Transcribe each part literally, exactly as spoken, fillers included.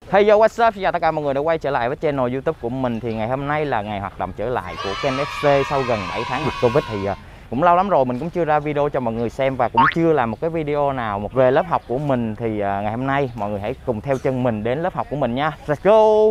Hey yo, what's up? Xin chào tất cả mọi người đã quay trở lại với channel YouTube của mình. Thì ngày hôm nay là ngày hoạt động trở lại của Ken ép xê sau gần bảy tháng dịch Covid. Thì cũng lâu lắm rồi mình cũng chưa ra video cho mọi người xem và cũng chưa làm một cái video nào một về lớp học của mình. Thì ngày hôm nay mọi người hãy cùng theo chân mình đến lớp học của mình nha. Let's go!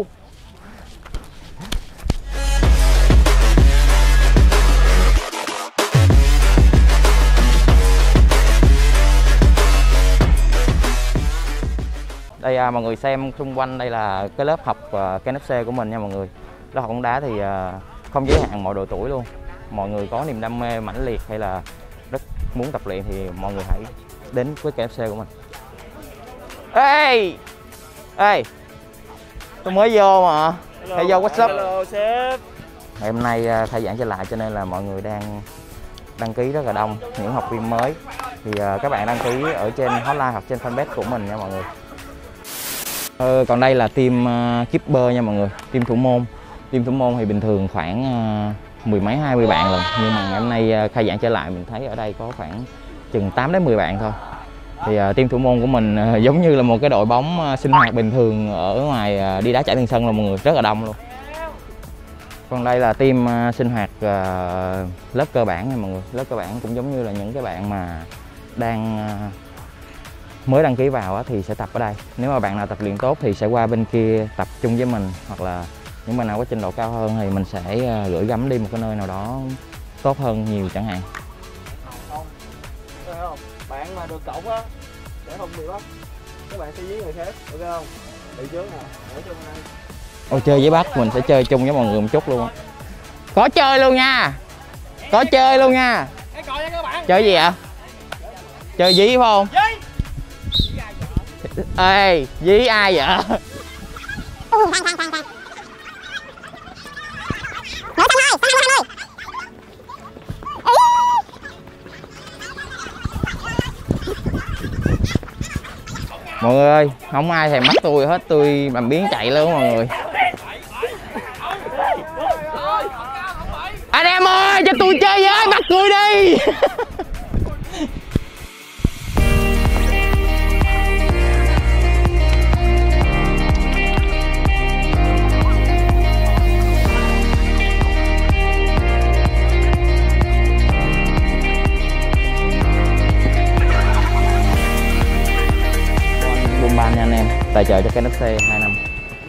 Đây à, mọi người xem xung quanh đây là cái lớp học uh, Ken ép xê của mình nha mọi người. Lớp học bóng đá thì uh, không giới hạn mọi độ tuổi luôn. Mọi người có niềm đam mê mãnh liệt hay là rất muốn tập luyện thì mọi người hãy đến với Ken ép xê của mình. Ê! Ê! Tôi mới vô mà. Hello, hey, yo, what's up? Hello, sếp. Ngày hôm nay uh, khai giảng trở lại cho nên là mọi người đang đăng ký rất là đông. Những học viên mới thì uh, các bạn đăng ký ở trên hotline hoặc trên fanpage của mình nha mọi người. Ờ, còn đây là team uh, keeper nha mọi người, team thủ môn. Team thủ môn thì bình thường khoảng uh, mười mấy hai mươi bạn lần, nhưng mà ngày hôm nay uh, khai giảng trở lại mình thấy ở đây có khoảng chừng tám đến mười bạn thôi. Thì uh, team thủ môn của mình uh, giống như là một cái đội bóng uh, sinh hoạt bình thường ở ngoài uh, đi đá trải tiền sân luôn mọi người, rất là đông luôn. Còn đây là team uh, sinh hoạt uh, lớp cơ bản nha mọi người. Lớp cơ bản cũng giống như là những cái bạn mà đang uh, mới đăng ký vào thì sẽ tập ở đây. Nếu mà bạn nào tập luyện tốt thì sẽ qua bên kia tập chung với mình, hoặc là những bạn nào có trình độ cao hơn thì mình sẽ gửi gắm đi một cái nơi nào đó tốt hơn nhiều chẳng hạn. Không, không? Bạn mà được cộng á sẽ không bị bắt, các bạn sẽ dí người khác, được không? Đi trước nè, ở chung đây. Ôi chơi với bác mình sẽ chơi chung với mọi người một chút luôn á. Có chơi luôn nha, có chơi luôn nha. Chơi gì ạ? Chơi dí phải không? Ê, dí ai vậy? Mọi người ơi, không ai thèm mắt tôi hết, tôi làm biến chạy luôn mọi người. Anh em ơi, cho tôi chơi với, bắt tôi đi. Bullban nha anh em, tài trợ cho Ken ép xê hai năm.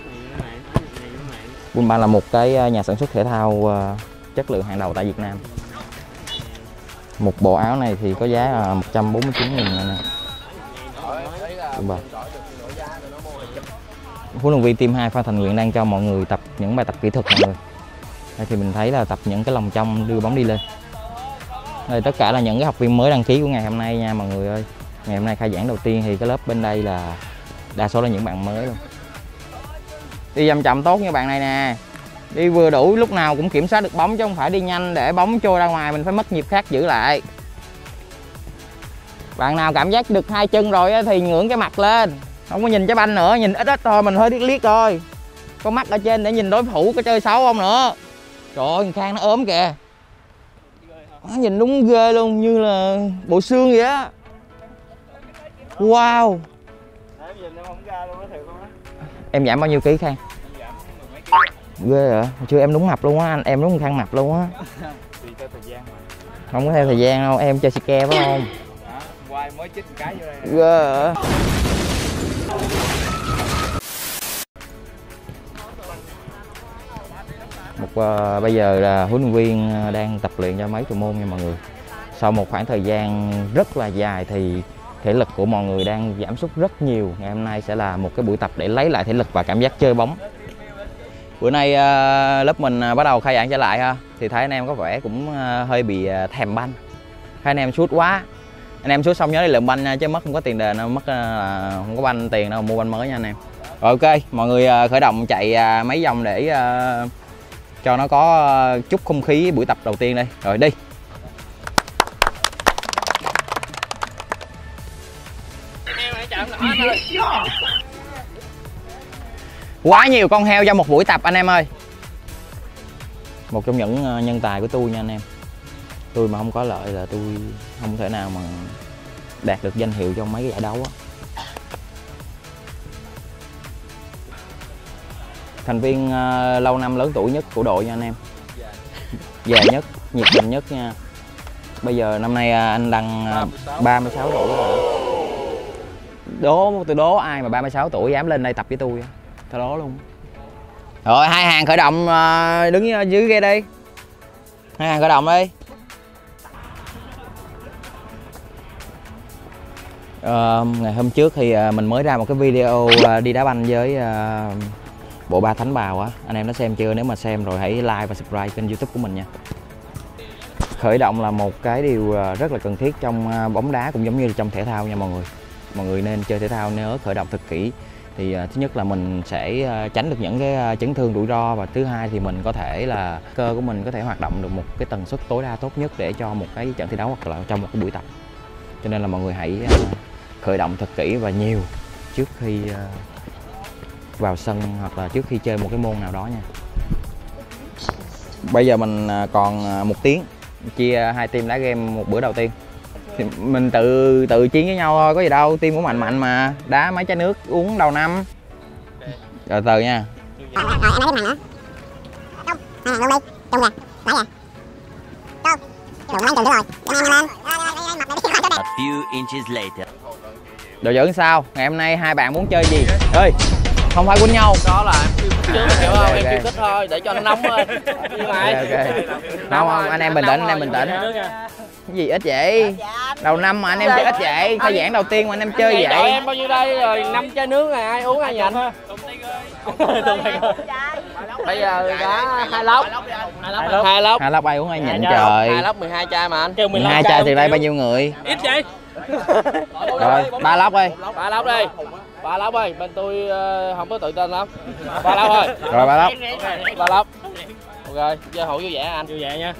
Bullban là một cái nhà sản xuất thể thao chất lượng hàng đầu tại Việt Nam. Một bộ áo này thì có giá là một trăm bốn mươi chín nghìn anh em. Bullban. Huấn luyện viên team hai Phan Thành Nguyện đang cho mọi người tập những bài tập kỹ thuật mọi người. Đây thì mình thấy là tập những cái lòng trong đưa bóng đi lên. Đây tất cả là những cái học viên mới đăng ký của ngày hôm nay nha mọi người ơi. Ngày hôm nay khai giảng đầu tiên thì cái lớp bên đây là đa số là những bạn mới luôn. Đi chậm chậm tốt như bạn này nè. Đi vừa đủ, lúc nào cũng kiểm soát được bóng chứ không phải đi nhanh để bóng trôi ra ngoài mình phải mất nhịp khác giữ lại. Bạn nào cảm giác được hai chân rồi thì ngưỡng cái mặt lên. Không có nhìn trái banh nữa, nhìn ít ít thôi, mình hơi liếc liếc thôi. Có mắt ở trên để nhìn đối thủ có chơi xấu không nữa. Trời ơi, thằng Khang nó ốm kìa. Nó nhìn đúng ghê luôn, như là bộ xương vậy á. Wow. Em giảm bao nhiêu ký Khang? Ghê vậy? Hồi chưa em đúng mập luôn á, anh em đúng Khang mập luôn á. Không có theo thời gian đâu, em chơi xì ke phải không? Quay mới chích một cái vô đây. Ghê vậy? Một uh, bây giờ là huấn luyện viên đang tập luyện cho mấy thủ môn nha mọi người. Sau một khoảng thời gian rất là dài thì thể lực của mọi người đang giảm sút rất nhiều. Ngày hôm nay sẽ là một cái buổi tập để lấy lại thể lực và cảm giác chơi bóng. Bữa nay uh, lớp mình uh, bắt đầu khai giảng trở lại ha. Thì thấy anh em có vẻ cũng uh, hơi bị uh, thèm banh. Thấy anh em sút quá. Anh em sút xong nhớ đi lượm banh nha, chứ mất không có tiền đền đâu, mất uh, không có banh tiền đâu, mua banh mới nha anh em. Rồi ok, mọi người uh, khởi động chạy uh, mấy vòng để uh, cho nó có uh, chút không khí buổi tập đầu tiên đây. Rồi đi. Quá nhiều con heo cho một buổi tập anh em ơi. Một trong những nhân tài của tôi nha anh em. Tôi mà không có lợi là tôi không thể nào mà đạt được danh hiệu trong mấy cái giải đấu á. thành viên uh, lâu năm lớn tuổi nhất của đội nha anh em. Già nhất, nhiệt tình nhất nha. Bây giờ năm nay uh, anh Đăng uh, ba mươi sáu tuổi rồi. Đố, tôi đố ai mà ba mươi sáu tuổi dám lên đây tập với tôi. Tôi đố luôn. Rồi hai hàng khởi động, uh, đứng dưới ghe đi. Hai hàng khởi động đi. Uh, ngày hôm trước thì uh, mình mới ra một cái video uh, đi đá banh với uh, bộ ba thánh bào á. Anh em đã xem chưa? Nếu mà xem rồi hãy like và subscribe kênh YouTube của mình nha. Khởi động là một cái điều uh, rất là cần thiết trong uh, bóng đá cũng giống như trong thể thao nha mọi người. Mọi người nên chơi thể thao nếu khởi động thật kỹ. Thì uh, thứ nhất là mình sẽ uh, tránh được những cái uh, chấn thương rủi ro, và thứ hai thì mình có thể là cơ của mình có thể hoạt động được một cái tần suất tối đa tốt nhất để cho một cái trận thi đấu hoặc là trong một cái buổi tập. Cho nên là mọi người hãy uh, khởi động thật kỹ và nhiều trước khi uh, vào sân hoặc là trước khi chơi một cái môn nào đó nha. Bây giờ mình uh, còn uh, một tiếng chia hai team đá game một bữa đầu tiên. Thì mình tự tự chiến với nhau thôi, có gì đâu, team cũng mạnh mạnh mà, đá mấy chai nước uống đầu năm. Rồi từ nha. A few inches later. Đồ dẫn sao? Ngày hôm nay hai bạn muốn chơi gì? Ơi, không phải quýnh nhau. Đó là em kêu thích trước, hiểu không? Em kêu thích thôi, để cho nó nóng thôi. Okay, okay. Không, không, anh em bình tĩnh, anh em bình tĩnh. Cái gì ít vậy? Đầu năm mà anh em chơi ít vậy? Khai giảng đầu tiên mà anh em chơi vậy? Đội em bao nhiêu đây rồi, năm chai nước này, ai uống ai nhịn? Bây giờ đã hai lốc. Hai lốc. Hai lốc ai uống ai nhịn trời. Hai lốc mười hai chai mà anh. mười hai chai thì đây bao nhiêu người? Ít vậy. Rồi, ba lốc đi. Ba lốc đi. Ba lốc ơi, bên tôi uh, không có tự tin lắm. Ba lốc thôi. Rồi ba lốc. Ba lốc. Ok, chơi hậu vui vẻ anh. Vui vẻ nha.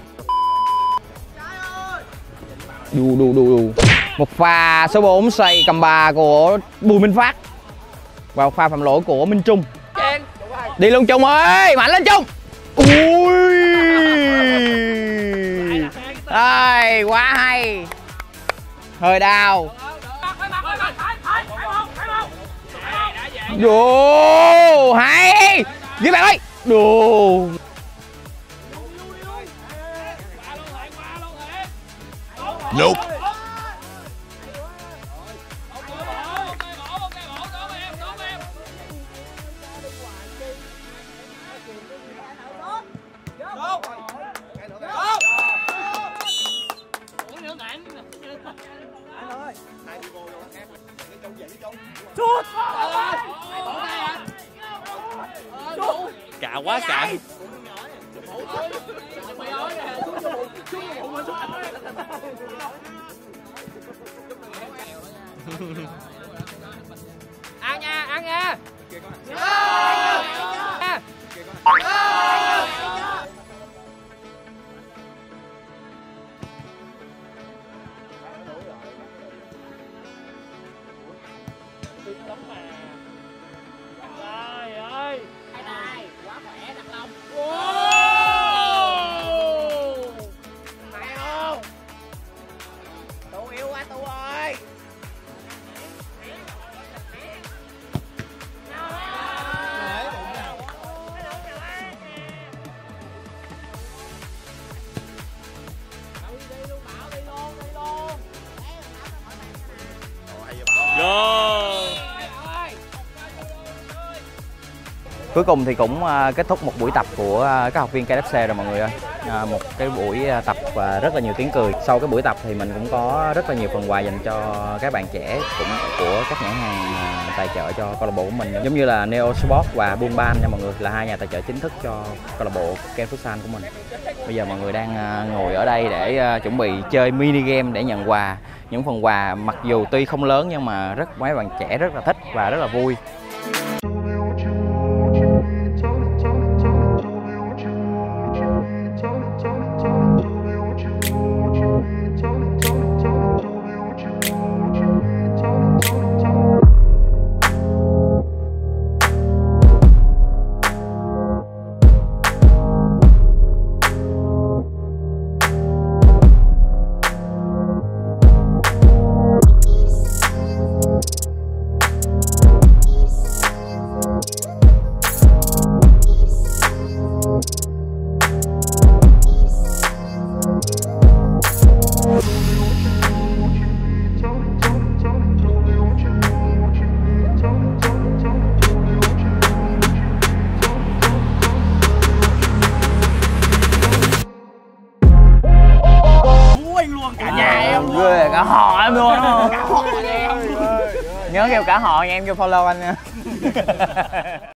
Đù đù đù đù. Một pha số bốn xoay cầm bà của Bùi Minh Phát và một pha phạm lỗi của Minh Trung. Đi luôn Trung ơi, mạnh lên Trung. Ui. Đây, quá hay. Hơi đau. Đồ hay. Ghi bạn ơi. Đồ. Nope. Cạ quá cạ. Ăn nha, ăn nha. Trời ơi. Quá khỏe đặt lòng. Mày không? Tụ yêu quá tụ ơi. Cuối cùng thì cũng uh, kết thúc một buổi tập của uh, các học viên ca ép xê rồi mọi người ơi. Uh, một cái buổi uh, tập và uh, rất là nhiều tiếng cười. Sau cái buổi tập thì mình cũng có rất là nhiều phần quà dành cho các bạn trẻ cũng của các nhãn hàng uh, tài trợ cho câu lạc bộ của mình, giống như là Neo Sport và Bullban nha mọi người, là hai nhà tài trợ chính thức cho câu lạc bộ Ken Futsal của mình. Bây giờ mọi người đang uh, ngồi ở đây để uh, chuẩn bị chơi mini game để nhận quà. Những phần quà mặc dù tuy không lớn nhưng mà rất mấy bạn trẻ rất là thích và rất là vui. nguyên luôn cả Nhà em ghê, cả họ em luôn. cả họ nhà em. Nhớ kêu cả họ nha em, vô follow anh nha.